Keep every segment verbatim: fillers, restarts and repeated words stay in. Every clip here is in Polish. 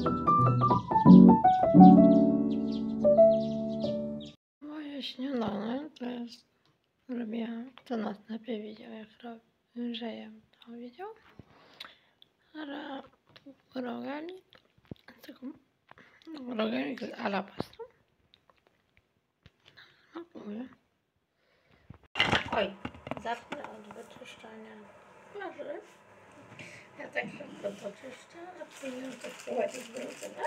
Moje śniadanie to jest, robiłam, kto nas lepiej widział, jak robię, że jem, to widział. Ale roganik, tylko roganik z alabastru. Smakuje. Oj, zapnę od wyczyszczania warzyw. Ja tak szybko to czyszczę, a później to wprowadzić do jedzenia.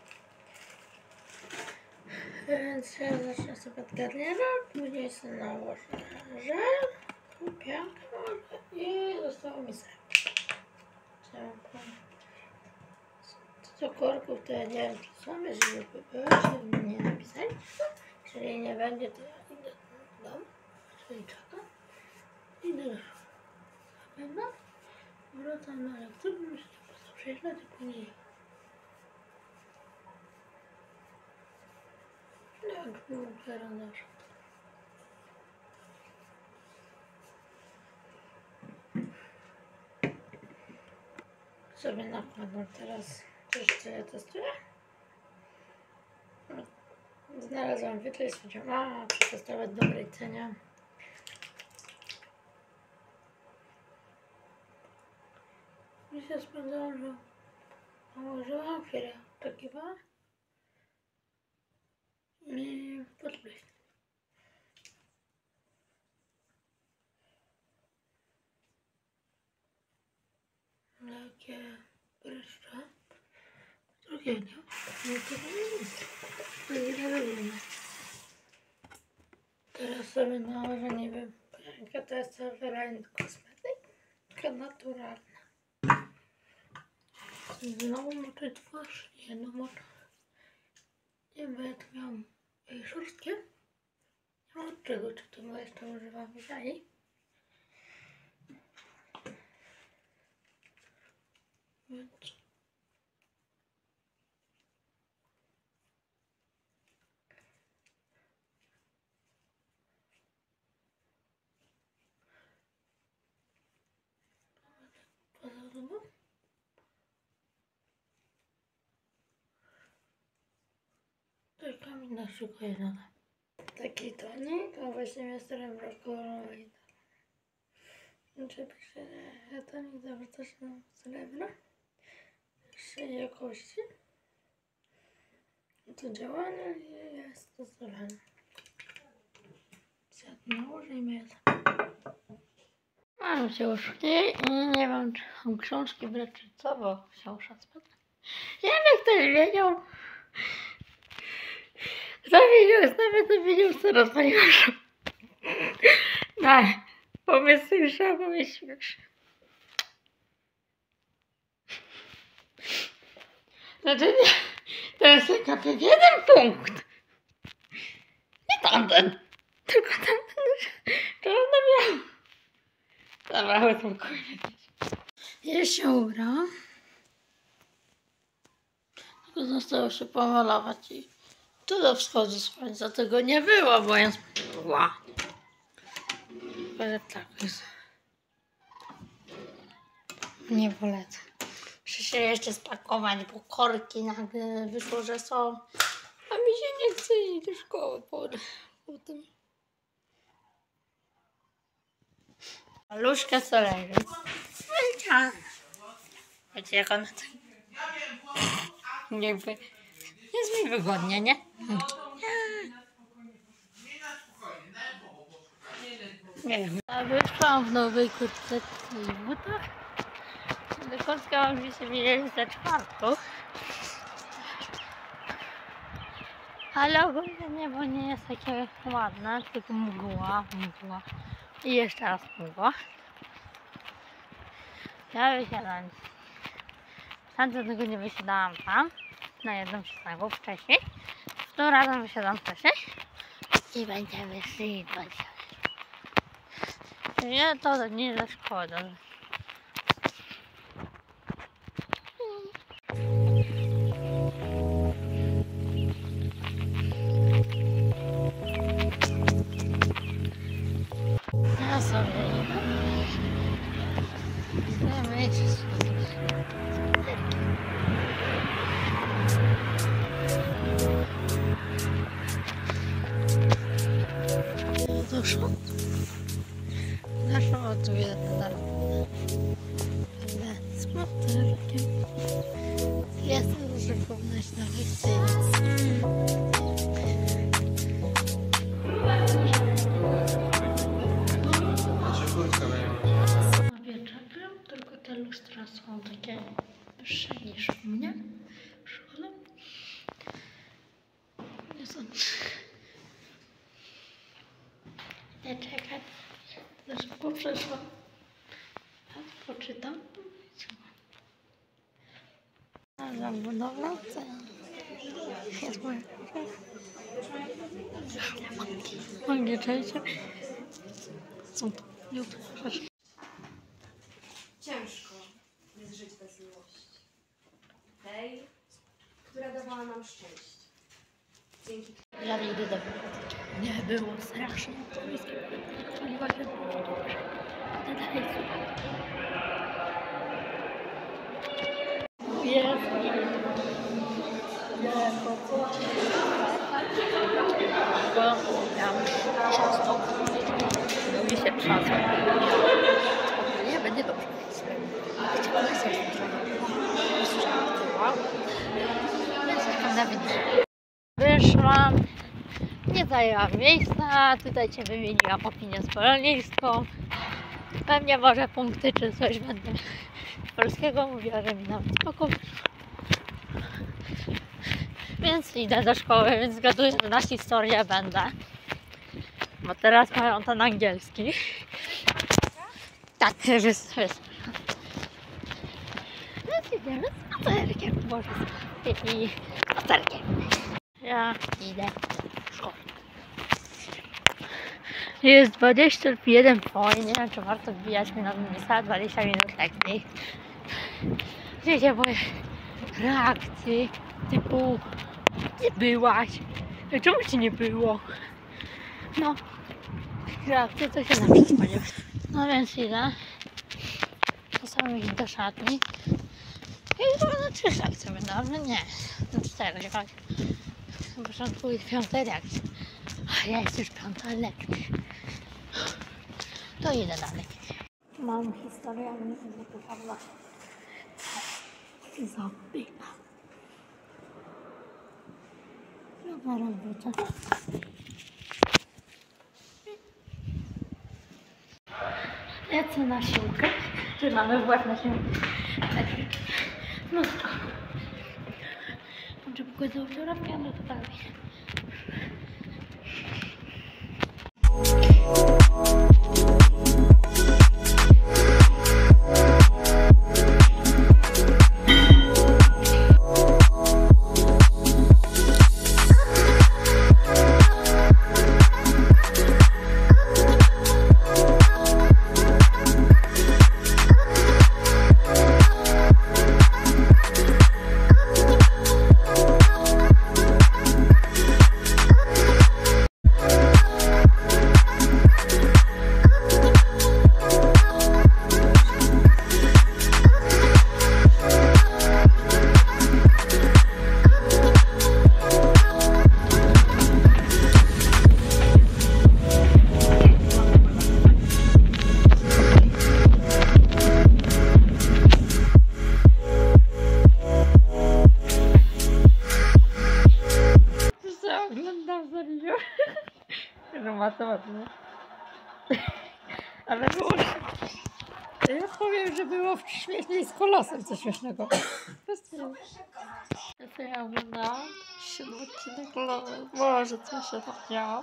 Więc ja zacznę sobie od garniera, później sobie nałożę żel, piankę może i zostało mi ser. Co do korków to ja nie wiem, czy są, jeżeli by były, żeby nie napisać. Jeżeli nie będzie, to ja idę do domu, czyli czekam. Idę do szkoły. Wracam na lekcję, muszę po prostu przejeżdżać i później. Jak było teraz. Sobie nakładam teraz coś, co ja testuję. Znalazłam wyklej, stwierdziłam, a przetestować w dobrej cenie. Mi się spędzało, że nałożyłam chwilę, oczekiwałam i podpłyć. Jakie pryszcze. Drugiego. No to nie robimy. Teraz sobie nałożę, nie wiem, piankę, to jest wyraźny kosmetyk, tylko naturalna. Znowu moczę twarz, jedną moczę. Nie wiem, bo ja to miałam jej szorstkie. Nie mam od czego, czy to bo jeszcze używam żali. Więc pozorową. Tylko mi naszykuje nogę. Taki tonik, a właśnie miastem brokolowy. Znaczy pisze, że tonik zawraca się na srebrno. Wyższej jakości. To działanie jest stosowane. Zjadł nałożę i myję. Mam się już mniej i nie wiem, czy mam książki brać, czy co, bo się muszę spać. Nie wiem, jak ktoś wiedział. Kto wiedział, nawet to wiedział, co rozpaliłam. No, pomysł już trzeba pomyśleć. Znaczy, to jest tylko jeden punkt. Nie tamten. Tylko tamten, to ona miała. Dobra, spokojnie. Ja się ubrałam. Tylko zostało się pomalować i tu do wschodu słońca tego nie było, bo ja spała. Ale tak jest. Nie polecam. Muszę się jeszcze spakować, bo korki nagle wyszło, że są. A mi się nie chce iść do szkoły potem. Maluszka co leży. Wyciągnę. Wiecie jak ona tak... Jakby... Jest mi wygodnie, nie? Nie wiem. Ja wyszłam w nowej kurtce i butach. Kurtka mam dzisiaj widzieć za czwartą. Ale ogólnie niebo nie jest takie ładne, tylko mgła, mgła. I jeszcze raz mgła. Ja wysiadam. Tam do tego nie wysiadałam tam. Na jednym przystanku wcześniej. Tym razem wysiadam wcześniej. I będziemy sypać. Nie, to nie za szkoda. Ja sobie idę. znaleźć na lekcji. Sobie czepiam, tylko te lustra są takie wyższe niż u mnie w szkole. Nie są. Nie czekać. Za szybko przeszłam. Poczytam. Na budowlę jest moja Mogę czekać. Są to jutro rzeczy. Ciężko jest żyć bez miłości. Tej, która dawała nam szczęście. Dzięki Ja nie idę do biblioteki. Nie było strasznie. To bliskie chwaliła się dużo dobrze. To dalej słuchaj. Jest. Bo miałam ciasto. Mi się trzasło. Nie, będzie dobrze. Chciałam coś Więc czekam na wynik. Wyszłam. Nie zajęłam miejsca. Tutaj cię wymieniłam opinię społeczną. Pewnie może punkty czy coś będę polskiego mówiła, że mi nawet spoko. Więc idę do szkoły, więc zgaduję, że na historię będę. Bo teraz mają ten angielski. Tak, wys, wys. Więc idziemy z spacerkiem. Może z spacerkiem. Ja idę do szkoły. Jest dwadzieścia jeden po i nie wiem, czy warto wbijać mi na niecałe dwadzieścia minut lekcji. Gdzie się boję reakcji typu gdzie byłaś? Czemu ci nie było? No, reakcje to się zawsze spodziewać. No więc idę. Czasami idę do szatni. I chyba na trzy reakcje będę, ale nie. Na cztery reakcje. Na początku jest piąta reakcja. A ja jest już piąta lekcja. To idę dalej. Mam historię, ale nie wiem, jak to prawda. Zabyla. Nowa robota. Lecę na siłkę. Czy mamy w łeb na siłkę? No to. Może pokazał wczoraj, no to dalej. Matematycznie. Ale było... Ja powiem, że było śmieszniej z kolosem coś śmiesznego. Ja to ja oglądałam siódmy odcinek Lowy. Boże, co się tam działo.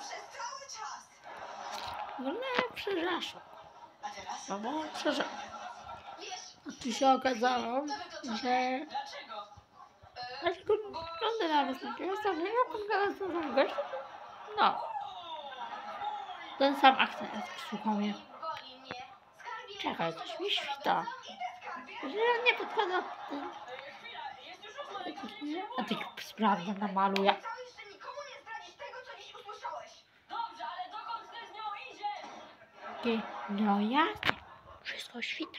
No nie, przepraszam. No bo przepraszam. A tu się okazało, że... Dlaczego oglądam nawet takie osoby, ja pogadam z tym gościem. No. Ten sam akcent, słuchał mnie. Czekaj, coś mi świta. Że ja nie podkładam ten... A ty sprawdzę, namaluję. Takie, no jasne, wszystko świta.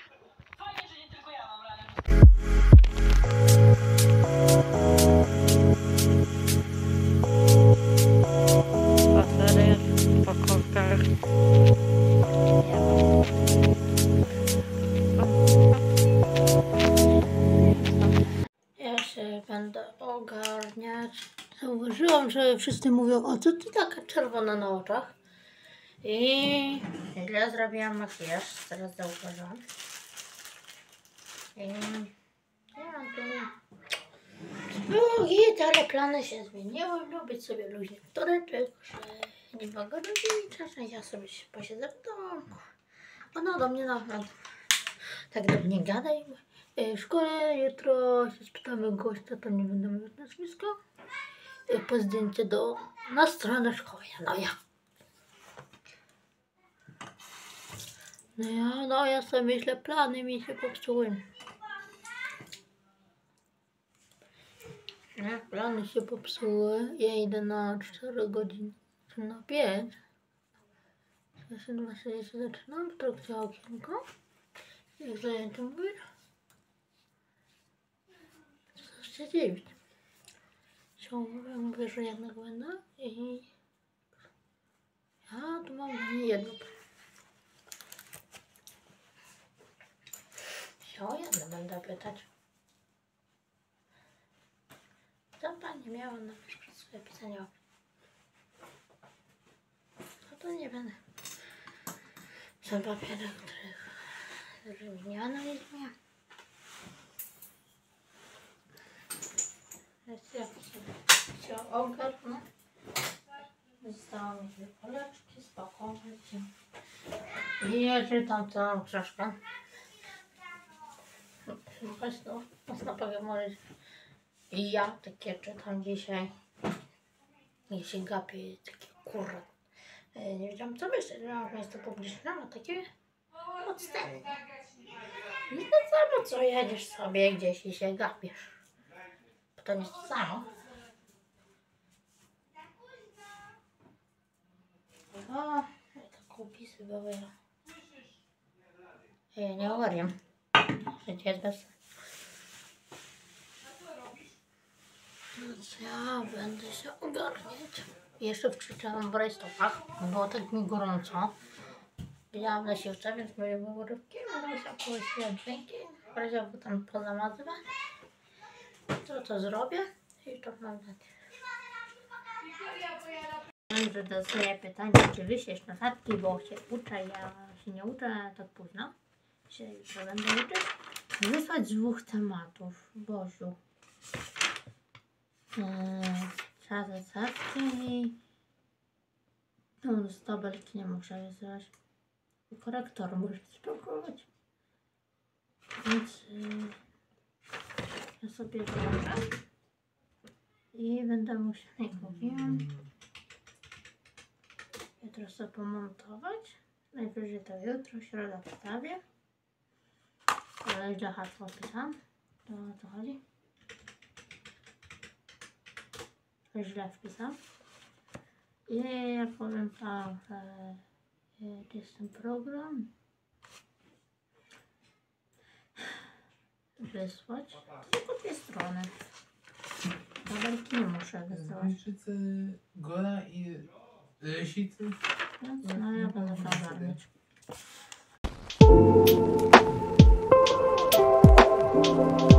Spacery po korkach. Ja już się będę ogarniać. Zauważyłam, że wszyscy mówią, o co ty taka czerwona na oczach. I źle zrobiłam makijaż, teraz zauważyłam. I ja mam tu drugi, ale plany się zmieniły. Lubię sobie luźny toreczek, że nie mogę robić, czasem ja sobie się posiedzę w domu. Ona do mnie naprawdę tak do mnie gadaj. W szkole jutro się spytamy gościa, to nie będę mówić nazwiska. Po zdjęcie do, na stronę szkoły. No ja. No ja, no ja sobie myślę, plany mi się popsuły. Nie, plany się popsuły. Ja idę na cztery godziny, czy na pięć. Właśnie się zaczynam w trakcie okienka. Jak zajęty mówisz? Co się dziwić? Ciągle mówię, że jednak będę i ja tu mam nie jedno. O jedno będę pytać. Co pani miała na swoje pisanie? No to nie będę. Są papiery, których nie analizuję. Jest jak sobie się ogarnę. Zostało mi dwie poleczki, spakować się. I ja czytam całą książkę. Właśnie, mocno powiem, może i ja takie czytam dzisiaj. I się gapię, takie kurwa. Nie wiedziałam co myśleć, że mam miejsce publiczne, a takie podstępne. Nie to samo co jedziesz sobie gdzieś i się gapiesz. To nie jest to samo. O, to kupisy były. Ja nie ogarniam. Życie jest bez. Więc ja będę się ogarniać. Jeszcze wkrzyczałam w rajstopach, było tak mi gorąco. Widziałam na siłce, więc moje były rybki. Będę musiała połyśniać dźwięki. W razie go tam pozamazywać. To to zrobię i to mam nadzieję. Że dostaję pytanie, czy wyślesz notatki, bo się uczę, ja się nie uczę tak późno. Się jutro będę uczyć. Wysłać z dwóch tematów, Boziu. Czas zasadzki i no, z tabelki nie muszę wysyłać. Korektor muszę spróbować. Więc yy, ja sobie włączę i będę musiała, jak mówiłam, jutro sobie pomontować. Najwyżej to jutro, środa wstawię. Ale źle hasło pisałam. To o co chodzi? Źle wpisałam. I ja powiem tak, że jest ten program. Wysłać. Tylko dwie strony. Tabelki nie muszę wysyłać. Zniszczycy, Gola i Rysicy. Więc no ja będę to ogarniać. Thank you.